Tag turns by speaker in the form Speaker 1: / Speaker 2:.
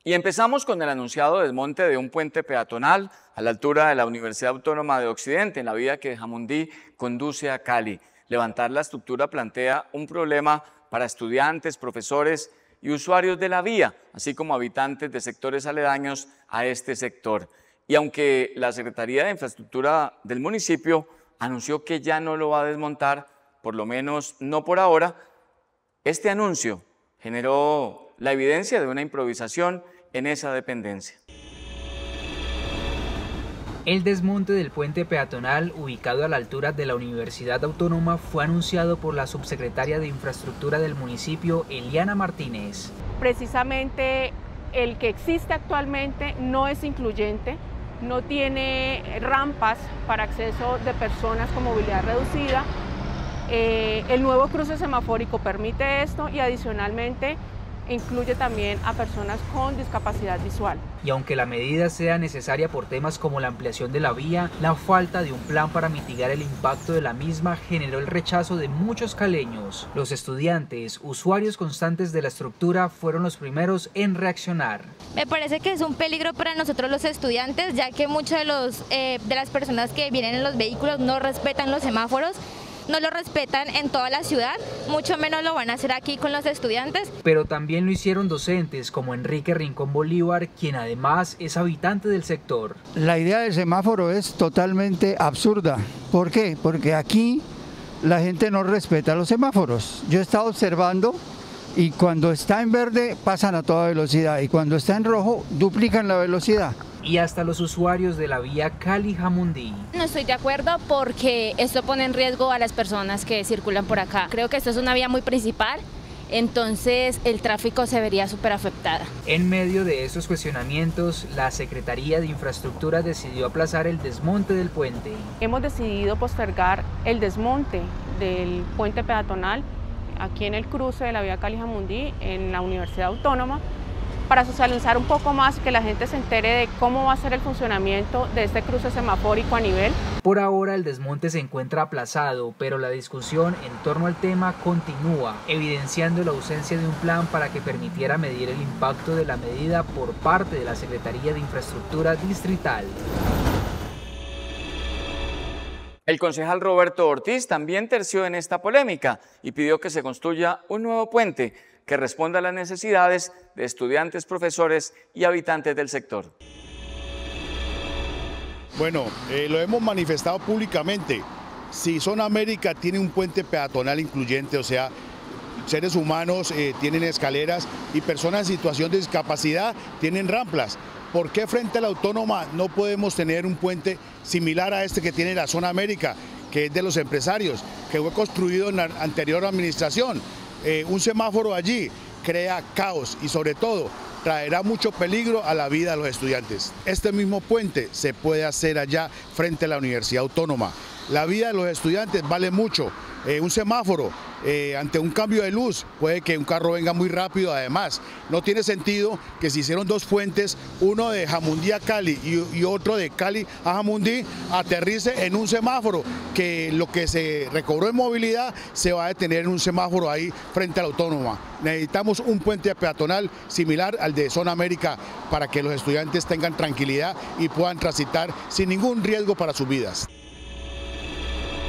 Speaker 1: Y empezamos con el anunciado desmonte de un puente peatonal a la altura de la Universidad Autónoma de Occidente, en la vía que de Jamundí conduce a Cali. Levantar la estructura plantea un problema para estudiantes, profesores y usuarios de la vía, así como habitantes de sectores aledaños a este sector. Y aunque la Secretaría de Infraestructura del municipio anunció que ya no lo va a desmontar, por lo menos no por ahora, este anuncio generó la evidencia de una improvisación en esa dependencia.
Speaker 2: El desmonte del puente peatonal ubicado a la altura de la Universidad Autónoma fue anunciado por la subsecretaria de Infraestructura del municipio, Eliana Martínez.
Speaker 3: Precisamente el que existe actualmente no es incluyente, no tiene rampas para acceso de personas con movilidad reducida. El nuevo cruce semafórico permite esto y adicionalmente incluye también a personas con discapacidad visual.
Speaker 2: Y aunque la medida sea necesaria por temas como la ampliación de la vía, la falta de un plan para mitigar el impacto de la misma generó el rechazo de muchos caleños. Los estudiantes, usuarios constantes de la estructura, fueron los primeros en reaccionar.
Speaker 4: Me parece que es un peligro para nosotros los estudiantes, ya que muchos de las personas que vienen en los vehículos no respetan los semáforos. No lo respetan en toda la ciudad, mucho menos lo van a hacer aquí con los estudiantes.
Speaker 2: Pero también lo hicieron docentes como Enrique Rincón Bolívar, quien además es habitante del sector.
Speaker 5: La idea del semáforo es totalmente absurda. ¿Por qué? Porque aquí la gente no respeta los semáforos. Yo he estado observando y cuando está en verde pasan a toda velocidad y cuando está en rojo duplican la velocidad.
Speaker 2: Y hasta los usuarios de la vía Cali-Jamundí.
Speaker 6: No estoy de acuerdo porque esto pone en riesgo a las personas que circulan por acá. Creo que esto es una vía muy principal, entonces el tráfico se vería súper afectada.
Speaker 2: En medio de estos cuestionamientos, la Secretaría de Infraestructura decidió aplazar el desmonte del puente.
Speaker 3: Hemos decidido postergar el desmonte del puente peatonal aquí en el cruce de la vía Cali-Jamundí en la Universidad Autónoma, para socializar un poco más, que la gente se entere de cómo va a ser el funcionamiento de este cruce semafórico a nivel.
Speaker 2: Por ahora el desmonte se encuentra aplazado, pero la discusión en torno al tema continúa, evidenciando la ausencia de un plan para que permitiera medir el impacto de la medida por parte de la Secretaría de Infraestructura Distrital.
Speaker 1: El concejal Roberto Ortiz también terció en esta polémica y pidió que se construya un nuevo puente que responda a las necesidades de estudiantes, profesores y habitantes del sector.
Speaker 7: Bueno, lo hemos manifestado públicamente. Si Zona América tiene un puente peatonal incluyente, o sea, seres humanos tienen escaleras y personas en situación de discapacidad tienen rampas. ¿Por qué frente a la Autónoma no podemos tener un puente similar a este que tiene la Zona América, que es de los empresarios, que fue construido en la anterior administración? Un semáforo allí crea caos y sobre todo traerá mucho peligro a la vida de los estudiantes. Este mismo puente se puede hacer allá frente a la Universidad Autónoma. La vida de los estudiantes vale mucho. Un semáforo ante un cambio de luz puede que un carro venga muy rápido. Además, no tiene sentido que se hicieron dos puentes, uno de Jamundí a Cali y otro de Cali a Jamundí, aterrice en un semáforo, que lo que se recobró en movilidad se va a detener en un semáforo ahí frente a la Autónoma. Necesitamos un puente peatonal similar al de Zona América para que los estudiantes tengan tranquilidad y puedan transitar sin ningún riesgo para sus vidas.